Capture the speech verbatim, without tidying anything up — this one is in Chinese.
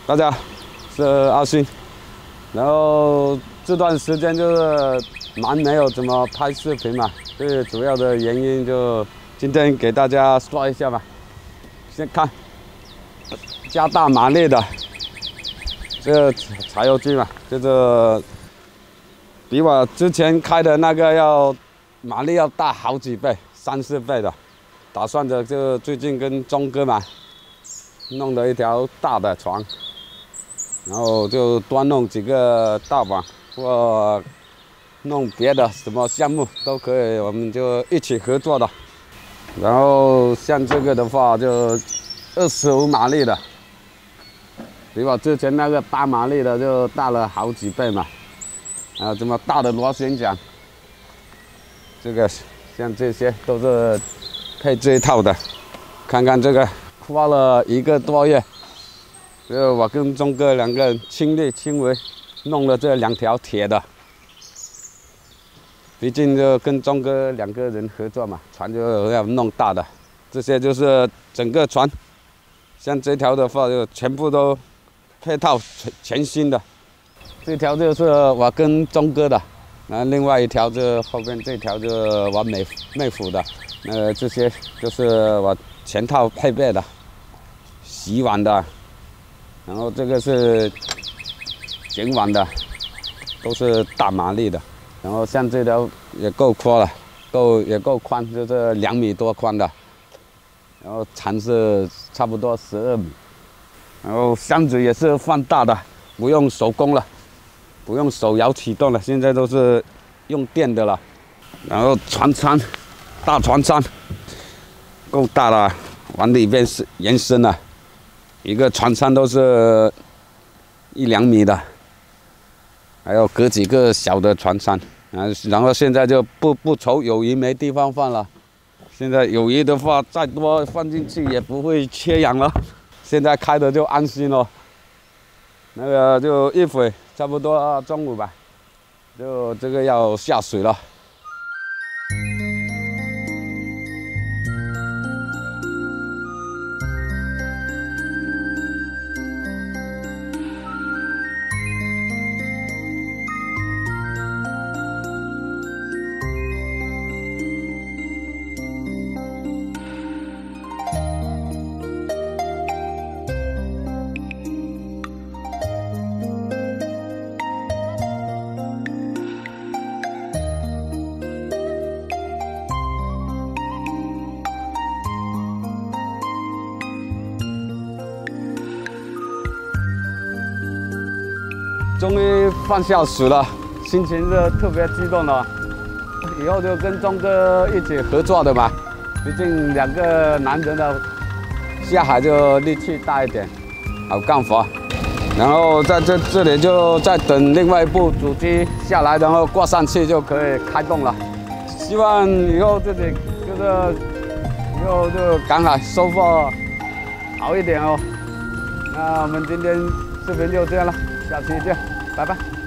大家是阿勋，然后这段时间就是忙没有怎么拍视频嘛，最主要的原因就今天给大家刷一下吧。先看加大马力的这个柴油机嘛，就是比我之前开的那个要马力要大好几倍，三四倍的。打算着就最近跟钟哥嘛弄了一条大的船。 然后就多弄几个大网，或弄别的什么项目都可以，我们就一起合作的。然后像这个的话，就二十五马力的，比我之前那个八马力的就大了好几倍嘛。还有这么大的螺旋桨，这个像这些都是配这一套的。看看这个，花了一个多月。 就我跟钟哥两个人亲力亲为弄了这两条铁的，毕竟就跟钟哥两个人合作嘛，船就要弄大的。这些就是整个船，像这条的话就全部都配套全全新的。这条就是我跟钟哥的，然后另外一条就后边这条就是我妹妹夫的。呃，这些就是我全套配备的，洗碗的。 然后这个是剪网的，都是大马力的。然后像这条也够阔了，够也够宽，就是两米多宽的。然后长是差不多十二米。然后箱子也是放大的，不用手工了，不用手摇启动了，现在都是用电的了。然后船舱，大船舱够大了，往里边是延伸了。 一个船舱都是一两米的，还有隔几个小的船舱，啊，然后现在就不不愁有鱼没地方放了。现在有鱼的话，再多放进去也不会缺氧了。现在开的就安心了。那个就一会差不多中午吧，就这个要下水了。 终于放下水了，心情是特别激动的。以后就跟钟哥一起合作的嘛，毕竟两个男人的下海就力气大一点，好干活。然后在这这里就再等另外一部主机下来，然后挂上去就可以开动了。希望以后自己就是以后就赶海收获好一点哦。那我们今天视频就这样了。 下期见，拜拜。